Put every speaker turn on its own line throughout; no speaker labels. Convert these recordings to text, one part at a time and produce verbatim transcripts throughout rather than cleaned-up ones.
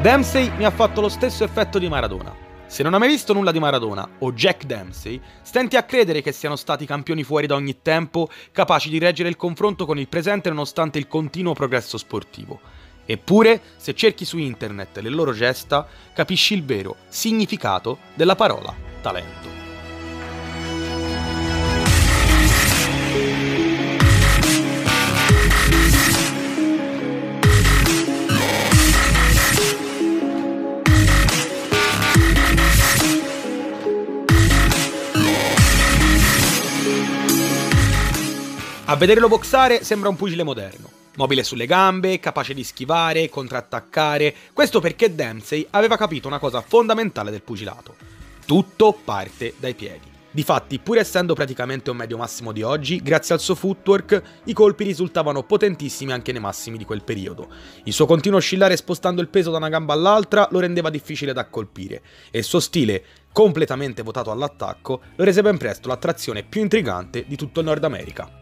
Dempsey mi ha fatto lo stesso effetto di Maradona. Se non hai mai visto nulla di Maradona o Jack Dempsey, stenti a credere che siano stati campioni fuori da ogni tempo, capaci di reggere il confronto con il presente nonostante il continuo progresso sportivo. Eppure, se cerchi su internet le loro gesta, capisci il vero significato della parola talento. A vederlo boxare sembra un pugile moderno, mobile sulle gambe, capace di schivare, contrattaccare, questo perché Dempsey aveva capito una cosa fondamentale del pugilato. Tutto parte dai piedi. Difatti, pur essendo praticamente un medio massimo di oggi, grazie al suo footwork, i colpi risultavano potentissimi anche nei massimi di quel periodo. Il suo continuo oscillare spostando il peso da una gamba all'altra lo rendeva difficile da colpire, e il suo stile, completamente votato all'attacco, lo rese ben presto l'attrazione più intrigante di tutto il Nord America.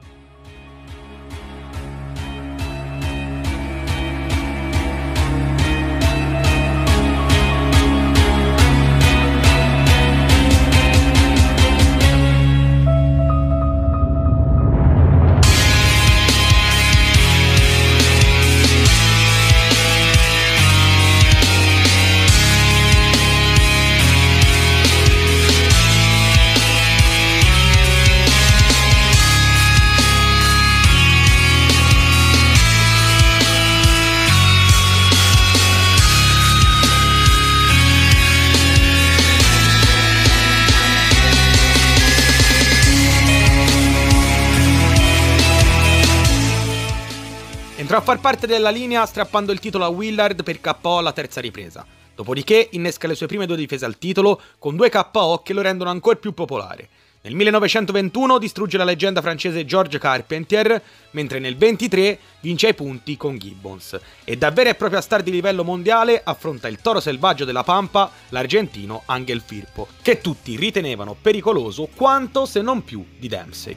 Entrò a far parte della linea strappando il titolo a Willard per K O alla terza ripresa. Dopodiché innesca le sue prime due difese al titolo con due K O che lo rendono ancora più popolare. Nel millenovecentoventuno distrugge la leggenda francese George Carpentier, mentre nel ventitré vince ai punti con Gibbons. E da vera e propria star di livello mondiale affronta il toro selvaggio della Pampa, l'argentino Ángel Firpo, che tutti ritenevano pericoloso quanto se non più di Dempsey.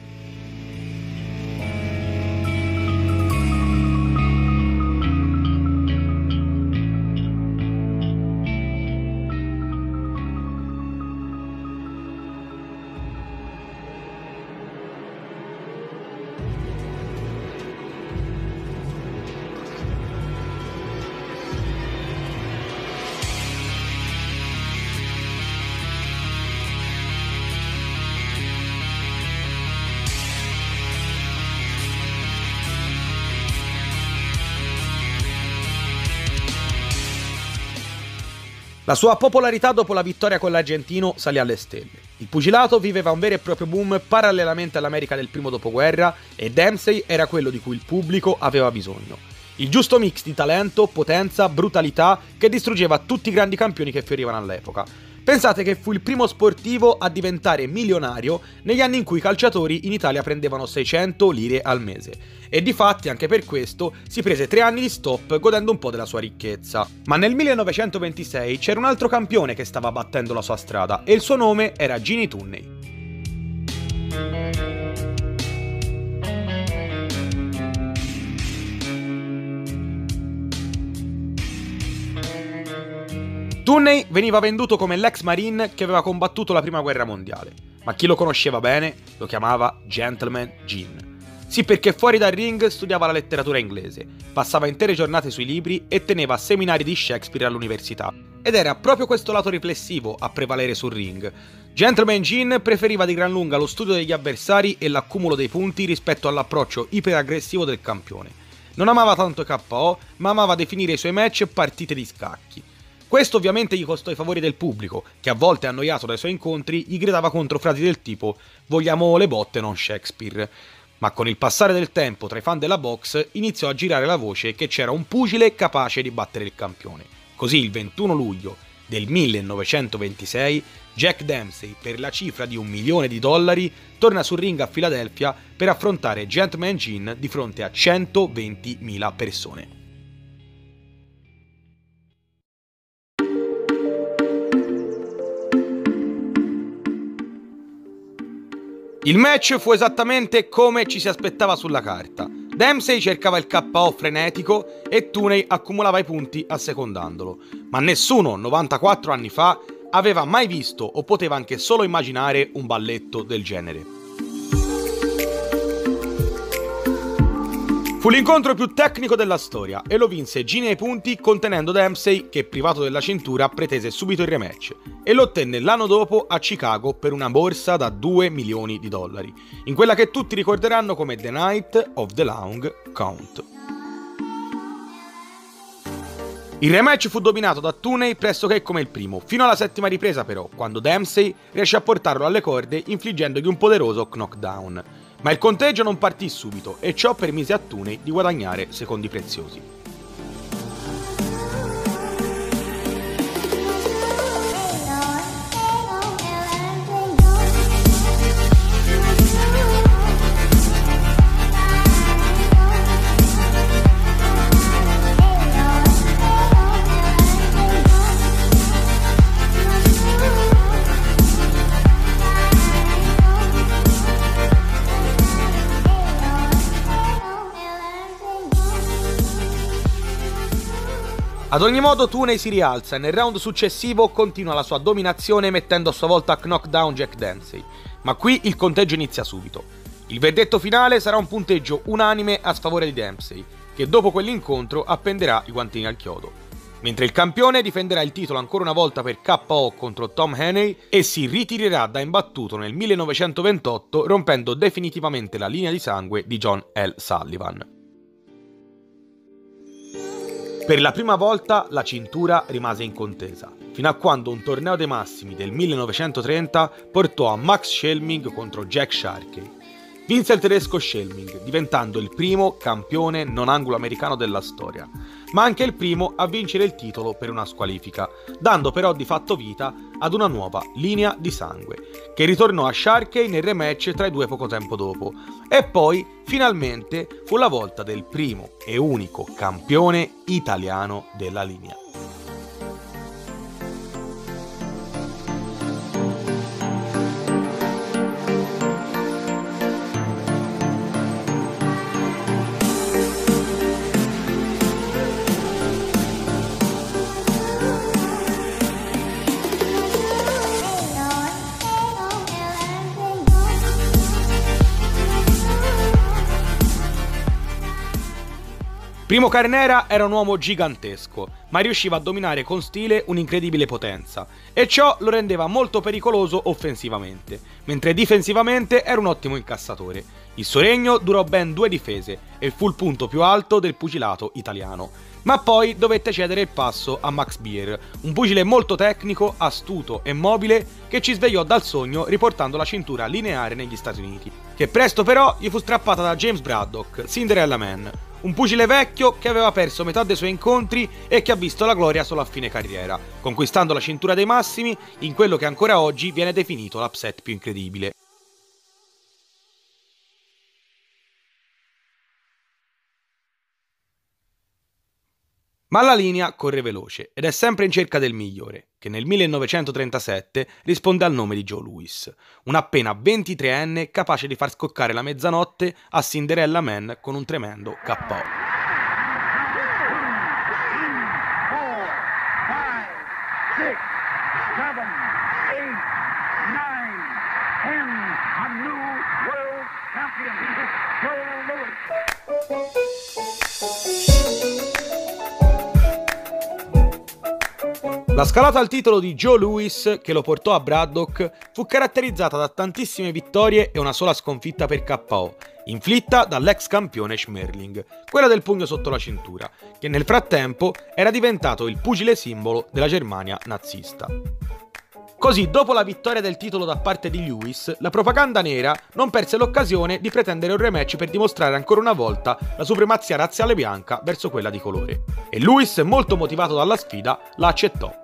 La sua popolarità dopo la vittoria con l'argentino salì alle stelle. Il pugilato viveva un vero e proprio boom parallelamente all'America del primo dopoguerra e Dempsey era quello di cui il pubblico aveva bisogno. Il giusto mix di talento, potenza, brutalità che distruggeva tutti i grandi campioni che fiorivano all'epoca. Pensate che fu il primo sportivo a diventare milionario negli anni in cui i calciatori in Italia prendevano seicento lire al mese. E difatti anche per questo si prese tre anni di stop godendo un po' della sua ricchezza. Ma nel millenovecentoventisei c'era un altro campione che stava battendo la sua strada e il suo nome era Gini Tunney. Tunney veniva venduto come l'ex marine che aveva combattuto la prima guerra mondiale, ma chi lo conosceva bene lo chiamava Gentleman Gene. Sì, perché fuori dal ring studiava la letteratura inglese, passava intere giornate sui libri e teneva seminari di Shakespeare all'università. Ed era proprio questo lato riflessivo a prevalere sul ring. Gentleman Gene preferiva di gran lunga lo studio degli avversari e l'accumulo dei punti rispetto all'approccio iperaggressivo del campione. Non amava tanto i K O, ma amava definire i suoi match partite di scacchi. Questo ovviamente gli costò i favori del pubblico, che a volte annoiato dai suoi incontri gli gridava contro frasi del tipo «Vogliamo le botte, non Shakespeare». Ma con il passare del tempo tra i fan della box iniziò a girare la voce che c'era un pugile capace di battere il campione. Così il ventuno luglio del millenovecentoventisei Jack Dempsey, per la cifra di un milione di dollari, torna sul ring a Filadelfia per affrontare Gentleman Gene di fronte a centoventimila persone. Il match fu esattamente come ci si aspettava sulla carta. Dempsey cercava il K O frenetico e Tunney accumulava i punti assecondandolo, ma nessuno novantaquattro anni fa aveva mai visto o poteva anche solo immaginare un balletto del genere. Fu l'incontro più tecnico della storia e lo vinse Gene ai punti, contenendo Dempsey che, privato della cintura, pretese subito il rematch e lo ottenne l'anno dopo a Chicago per una borsa da due milioni di dollari, in quella che tutti ricorderanno come The Night of the Long Count. Il rematch fu dominato da Tunney pressoché come il primo, fino alla settima ripresa però, quando Dempsey riuscì a portarlo alle corde infliggendogli un poderoso knockdown. Ma il conteggio non partì subito e ciò permise a Tunney di guadagnare secondi preziosi. Ad ogni modo Tunney si rialza e nel round successivo continua la sua dominazione mettendo a sua volta a knockdown Jack Dempsey, ma qui il conteggio inizia subito. Il verdetto finale sarà un punteggio unanime a sfavore di Dempsey, che dopo quell'incontro appenderà i guantini al chiodo. Mentre il campione difenderà il titolo ancora una volta per K O contro Tom Haney e si ritirerà da imbattuto nel millenovecentoventotto rompendo definitivamente la linea di sangue di John L. Sullivan. Per la prima volta la cintura rimase in contesa, fino a quando un torneo dei massimi del millenovecentotrenta portò a Max Schelming contro Jack Sharkey. Vinse il tedesco Schelming, diventando il primo campione non anglo-americano della storia, ma anche il primo a vincere il titolo per una squalifica, dando però di fatto vita ad una nuova linea di sangue, che ritornò a Sharkey nel rematch tra i due poco tempo dopo, e poi finalmente fu la volta del primo e unico campione italiano della linea. Primo Carnera era un uomo gigantesco, ma riusciva a dominare con stile un'incredibile potenza, e ciò lo rendeva molto pericoloso offensivamente, mentre difensivamente era un ottimo incassatore. Il suo regno durò ben due difese e fu il punto più alto del pugilato italiano. Ma poi dovette cedere il passo a Max Beer, un pugile molto tecnico, astuto e mobile che ci svegliò dal sogno riportando la cintura lineare negli Stati Uniti, che presto però gli fu strappata da James Braddock, Cinderella Man, un pugile vecchio che aveva perso metà dei suoi incontri e che ha visto la gloria solo a fine carriera, conquistando la cintura dei massimi in quello che ancora oggi viene definito l'upset più incredibile. Ma la linea corre veloce ed è sempre in cerca del migliore, che nel millenovecentotrentasette risponde al nome di Joe Louis, un appena ventitreenne capace di far scoccare la mezzanotte a Cinderella Man con un tremendo K O. La scalata al titolo di Joe Louis, che lo portò a Braddock, fu caratterizzata da tantissime vittorie e una sola sconfitta per K O, inflitta dall'ex campione Schmerling, quella del pugno sotto la cintura, che nel frattempo era diventato il pugile simbolo della Germania nazista. Così, dopo la vittoria del titolo da parte di Louis, la propaganda nera non perse l'occasione di pretendere un rematch per dimostrare ancora una volta la supremazia razziale bianca verso quella di colore. E Louis, molto motivato dalla sfida, la accettò.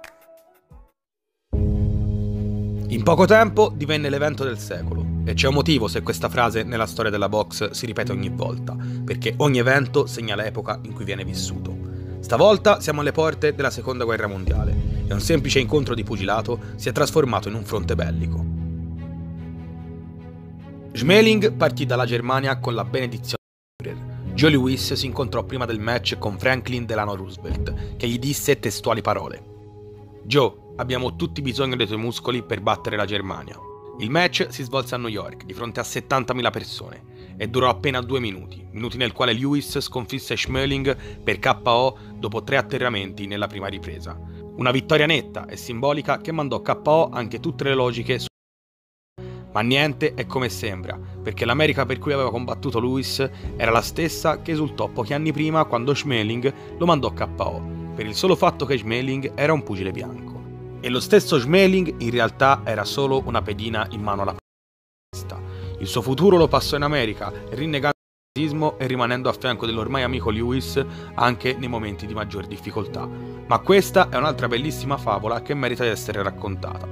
In poco tempo divenne l'evento del secolo, e c'è un motivo se questa frase nella storia della box si ripete ogni volta, perché ogni evento segna l'epoca in cui viene vissuto. Stavolta siamo alle porte della seconda guerra mondiale, e un semplice incontro di pugilato si è trasformato in un fronte bellico. Schmeling partì dalla Germania con la benedizione di Führer, Joe Louis si incontrò prima del match con Franklin Delano Roosevelt, che gli disse testuali parole: "Joe, abbiamo tutti bisogno dei tuoi muscoli per battere la Germania." Il match si svolse a New York, di fronte a settantamila persone, e durò appena due minuti, minuti nel quale Lewis sconfisse Schmeling per K O dopo tre atterramenti nella prima ripresa. Una vittoria netta e simbolica che mandò K O anche tutte le logiche su. Ma niente è come sembra, perché l'America per cui aveva combattuto Lewis era la stessa che esultò pochi anni prima quando Schmeling lo mandò K O, per il solo fatto che Schmeling era un pugile bianco. E lo stesso Schmeling in realtà era solo una pedina in mano alla pista. Il suo futuro lo passò in America, rinnegando il razzismo e rimanendo a fianco dell'ormai amico Lewis anche nei momenti di maggior difficoltà. Ma questa è un'altra bellissima favola che merita di essere raccontata.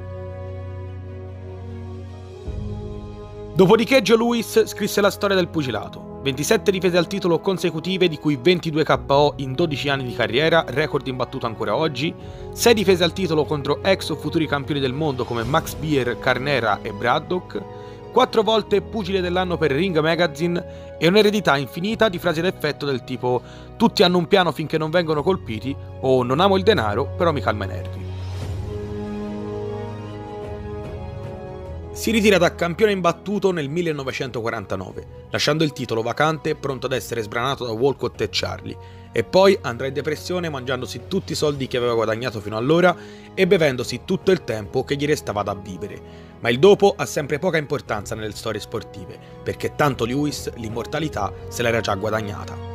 Dopodiché Joe Louis scrisse la storia del pugilato. ventisette difese al titolo consecutive, di cui ventidue K O in dodici anni di carriera, record imbattuto ancora oggi, sei difese al titolo contro ex o futuri campioni del mondo come Max Beer, Carnera e Braddock, quattro volte pugile dell'anno per Ring Magazine e un'eredità infinita di frasi d'effetto del tipo "tutti hanno un piano finché non vengono colpiti" o "non amo il denaro, però mi calma i nervi". Si ritira da campione imbattuto nel millenovecentoquarantanove, lasciando il titolo vacante pronto ad essere sbranato da Walcott e Charlie, e poi andrà in depressione mangiandosi tutti i soldi che aveva guadagnato fino allora e bevendosi tutto il tempo che gli restava da vivere. Ma il dopo ha sempre poca importanza nelle storie sportive, perché tanto Lewis l'immortalità se l'era già guadagnata.